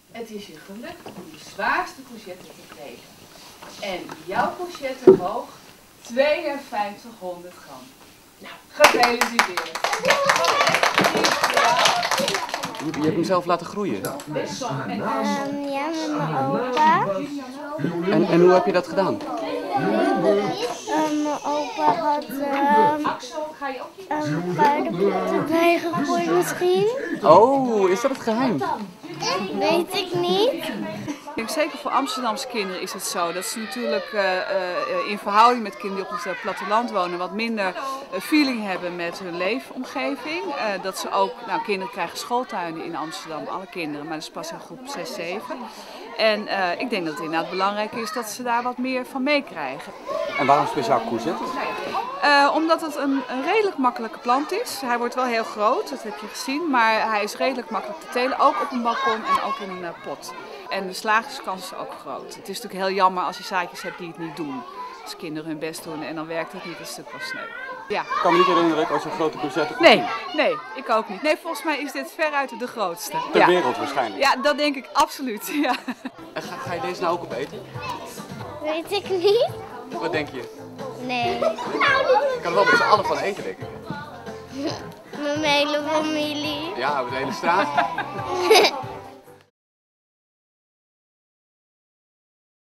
Het is je gelukt om de zwaarste courgette te kregen. En jouw courgette woog 5200 gram. Nou, gefeliciteerd. Je hebt hem zelf laten groeien? Ja, met mijn opa. En hoe heb je dat gedaan? Mijn opa had paardenbloed erbij gegooid misschien. Oh, is dat het geheim? Weet ik niet. Ik denk, zeker voor Amsterdamse kinderen is het zo dat ze natuurlijk in verhouding met kinderen die op het platteland wonen wat minder feeling hebben met hun leefomgeving. Dat ze ook, nou, kinderen krijgen schooltuinen in Amsterdam, alle kinderen, maar dat is pas in groep 6, 7. En ik denk dat het inderdaad belangrijk is dat ze daar wat meer van meekrijgen. En waarom speciaal courgette? Omdat het een redelijk makkelijke plant is. Hij wordt wel heel groot, dat heb je gezien, maar hij is redelijk makkelijk te telen, ook op een balkon en ook in een pot. En de slagingskans is ook groot. Het is natuurlijk heel jammer als je zaadjes hebt die het niet doen. Als kinderen hun best doen en dan werkt het niet, dat is natuurlijk wel sneu. Ja. Ik kan me niet herinneren dat ik ooit zo'n grote courgette heb. Nee, ik ook niet. Nee, volgens mij is dit veruit de grootste. Ter wereld waarschijnlijk. Ja, dat denk ik absoluut. Ja. En ga je deze nou ook opeten? Weet ik niet. Wat denk je? Nee. Ik kan er wel met z'n allen van eten, denk ik. Mijn hele familie. Ja, over de hele straat.